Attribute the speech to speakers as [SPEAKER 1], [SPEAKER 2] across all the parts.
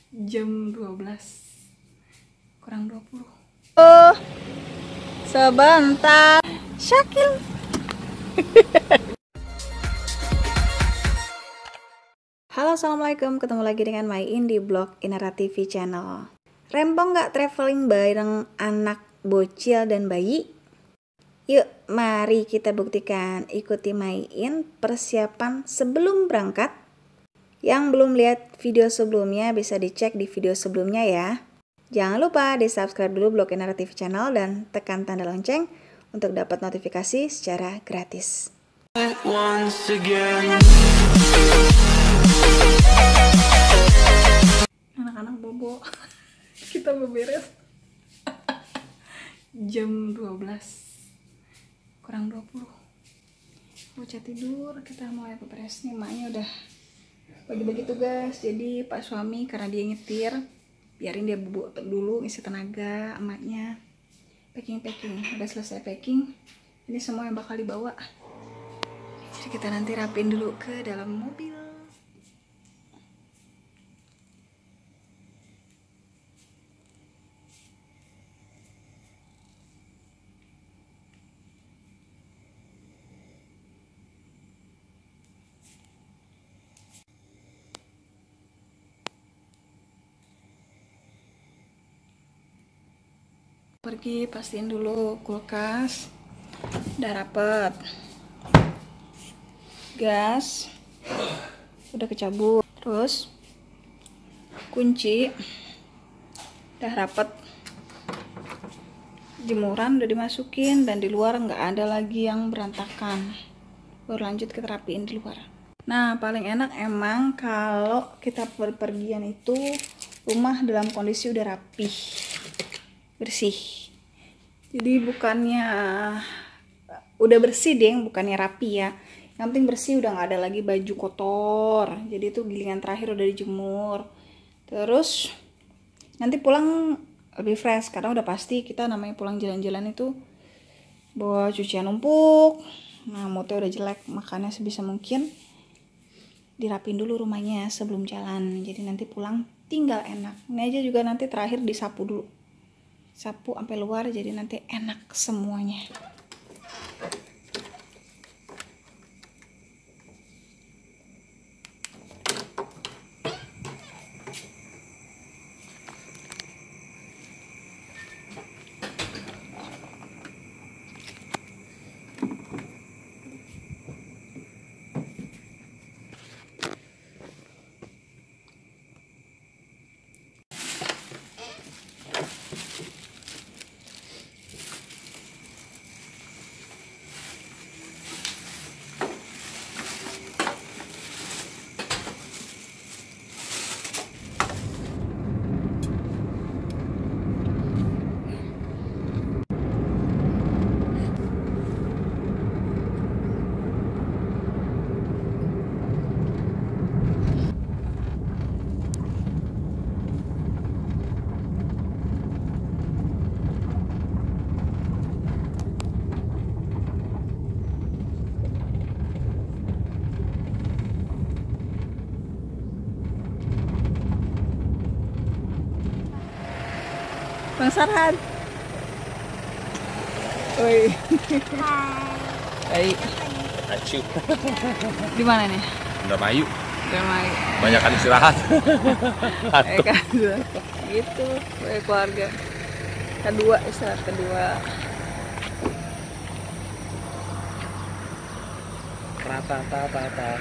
[SPEAKER 1] Jam 12 kurang 20.
[SPEAKER 2] Oh, sebentar. Syakil. Halo, assalamualaikum. Ketemu lagi dengan My Indie Blog Inara TV channel. Rempong nggak traveling bareng anak bocil dan bayi? Yuk, mari kita buktikan. Ikuti My In persiapan sebelum berangkat. Yang belum lihat video sebelumnya bisa dicek di video sebelumnya ya. Jangan lupa di subscribe dulu blog Inara TV channel dan tekan tanda lonceng untuk dapat notifikasi secara gratis.
[SPEAKER 1] Anak-anak bobo. Kita beberes. Jam 12 kurang 20. Bocah tidur, kita mulai beberes nih. Maknya udah bagi-bagi tugas. Jadi pak suami karena dia nyetir, biarin dia bubuk dulu isi tenaga. Emaknya packing, udah selesai packing, ini semua yang bakal dibawa. Jadi kita nanti rapin dulu ke dalam mobil. Pergi pastiin dulu kulkas udah rapet, gas udah kecabut, terus kunci udah rapet, jemuran udah dimasukin, dan di luar nggak ada lagi yang berantakan. Baru lanjut kita rapiin di luar. Nah, paling enak emang kalau kita perpergian itu rumah dalam kondisi udah rapih, bersih. Jadi bukannya udah bersih deh, bukannya rapi ya. Yang penting bersih, udah nggak ada lagi baju kotor. Jadi itu gilingan terakhir udah dijemur. Terus nanti pulang lebih fresh karena udah pasti kita namanya pulang jalan-jalan itu bawa cucian numpuk. Nah, moodnya udah jelek, makanya sebisa mungkin dirapin dulu rumahnya sebelum jalan. Jadi nanti pulang tinggal enak. Ini aja juga nanti terakhir disapu dulu. Sapu sampai luar, jadi nanti enak semuanya. Bang Sarhan. Oi. Hai.
[SPEAKER 3] Acu.
[SPEAKER 1] Di mana nih?
[SPEAKER 3] Indramayu.
[SPEAKER 1] Indramayu.
[SPEAKER 3] Banyakan istirahat.
[SPEAKER 1] Kan gitu, sebagai keluarga. Istirahat kedua.
[SPEAKER 3] Rata.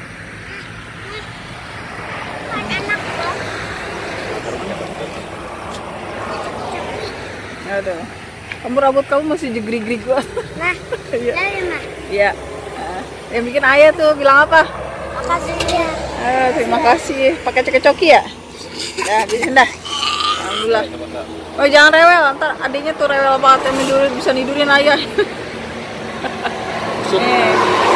[SPEAKER 1] Aduh, kamu rambut kamu masih jegrig-grig gua.
[SPEAKER 4] Nah,
[SPEAKER 1] Iya.
[SPEAKER 4] dari mah.
[SPEAKER 1] Iya. Yang bikin ayah tuh bilang apa?
[SPEAKER 4] Makasih ya.
[SPEAKER 1] Terima kasih. Pakai coki-coki ya? Ya, bisa dah. Alhamdulillah. Oh, jangan rewel, ntar adiknya tuh rewel banget, yang bisa nidurin ayah. Nih.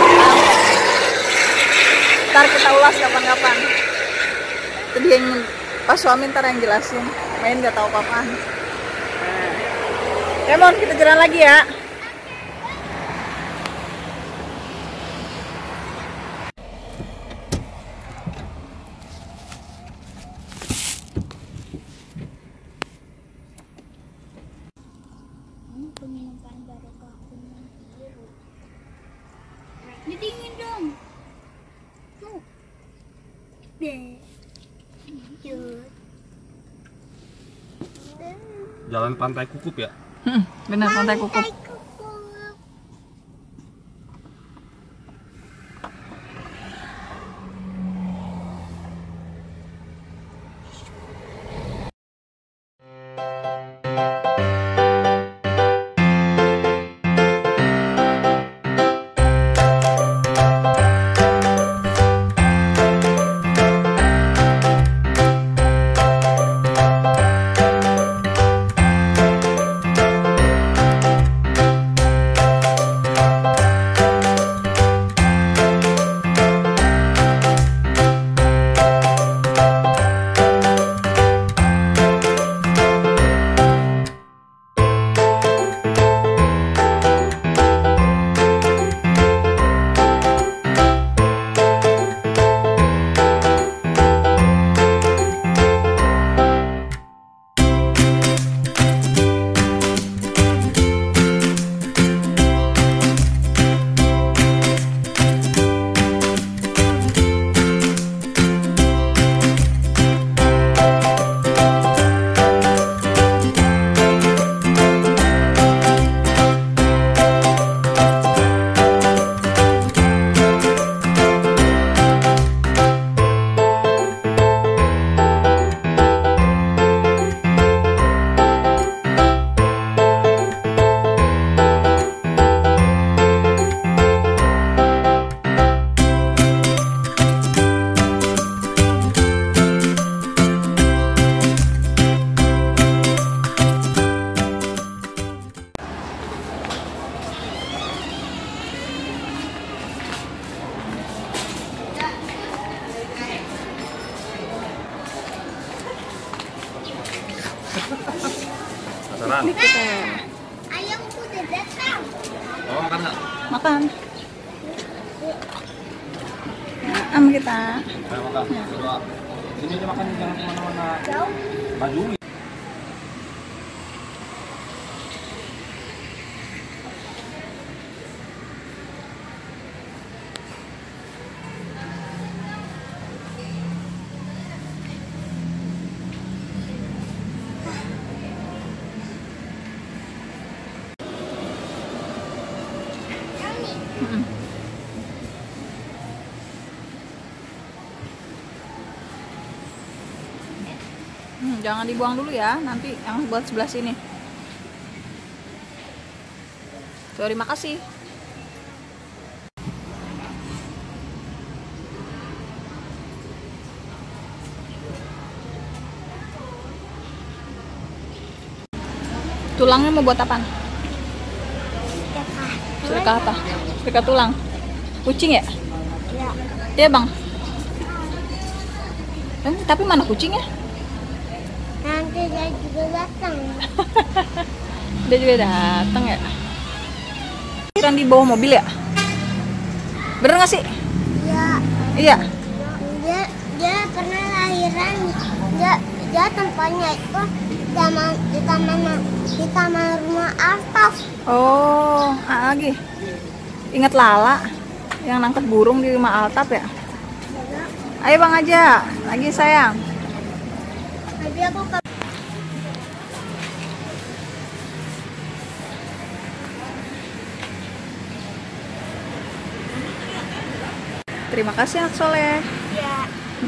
[SPEAKER 1] Ntar kita ulas kapan-kapan. Tadi yang pas suami ntar yang jelasin. Main nggak tahu apa-apaan. Ya Mon, kita jalan lagi ya.
[SPEAKER 3] Jalan Pantai Kukup ya?
[SPEAKER 1] Bener, Pantai Kukup.
[SPEAKER 3] Penasaran?
[SPEAKER 1] Ini kita
[SPEAKER 2] Ayamku udah datang.
[SPEAKER 3] Oh, makan nggak?
[SPEAKER 1] makan. Am kita.
[SPEAKER 3] Nah, makan. Coba. Sini aja makan, jangan kemana-mana.
[SPEAKER 2] Jauh.
[SPEAKER 3] Maju.
[SPEAKER 1] Jangan dibuang dulu ya, nanti yang buat sebelah sini. Terima kasih. Tulangnya mau buat apa? Sedekah apa? Sedekah tulang. Kucing ya?
[SPEAKER 2] Ya.
[SPEAKER 1] Iya bang. Tapi mana kucingnya?
[SPEAKER 2] Nanti dia juga datang.
[SPEAKER 1] Dia juga datang ya. Kan di bawah mobil ya? Bener nggak sih?
[SPEAKER 2] Ya.
[SPEAKER 1] Iya.
[SPEAKER 2] Dia pernah lahiran. Dia tempatnya itu di taman rumah Altaf.
[SPEAKER 1] Oh, lagi. Ingat Lala yang nangkep burung di rumah Altaf ya? Ayo bang aja, lagi sayang.
[SPEAKER 2] Tadi aku ke
[SPEAKER 1] Terima kasih anak soleh.
[SPEAKER 2] ya.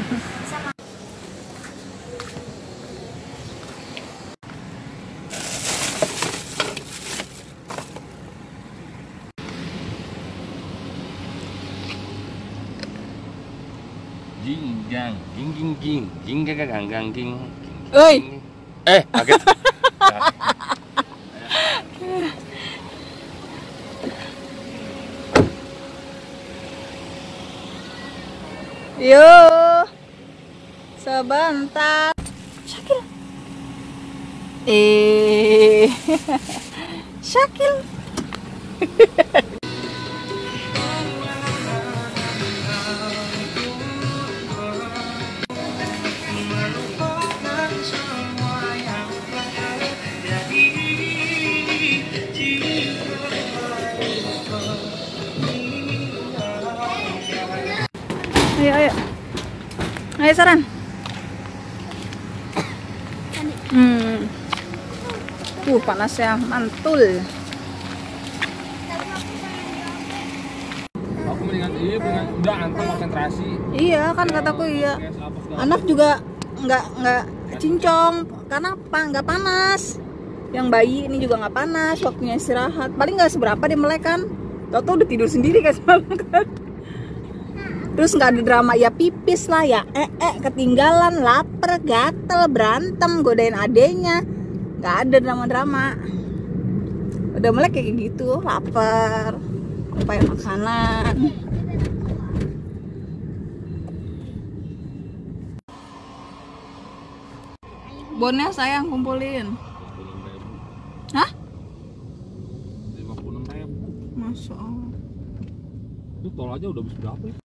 [SPEAKER 3] Jing jang, jing jing jing, jing gang gang gang jing.
[SPEAKER 1] Oi.
[SPEAKER 3] Kaget.
[SPEAKER 1] Yuk. Sebentar. Syakil. Syakil. Ayo, ayo. Ayo, Saran. Panasnya mantul.
[SPEAKER 3] Aku mendingan udah anteng konsentrasi.
[SPEAKER 1] Iya kan kataku iya. Anak juga nggak cincong karena nggak panas. Yang bayi ini juga nggak panas, waktunya istirahat. Paling nggak seberapa dia melek kan. Tau udah tidur sendiri kan semalam kan. Terus nggak ada drama ya, pipis lah ya, ketinggalan, lapar, gatel, berantem, godain adenya. Nggak ada drama-drama. Udah melek kayak gitu, lapar, lupain makanan. Bonnya sayang kumpulin. Hah?
[SPEAKER 3] 56.000.
[SPEAKER 1] Masya Allah.
[SPEAKER 3] Itu tol aja udah habis berapa ya?